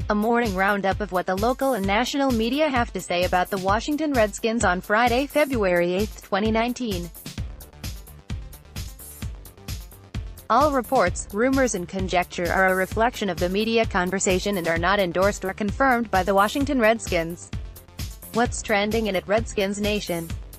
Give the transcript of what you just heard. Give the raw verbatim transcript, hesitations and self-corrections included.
A morning roundup of what the local and national media have to say about the Washington Redskins on Friday, February eighth, twenty nineteen. All reports, rumors and conjecture are a reflection of the media conversation and are not endorsed or confirmed by the Washington Redskins. What's trending in at Redskins Nation?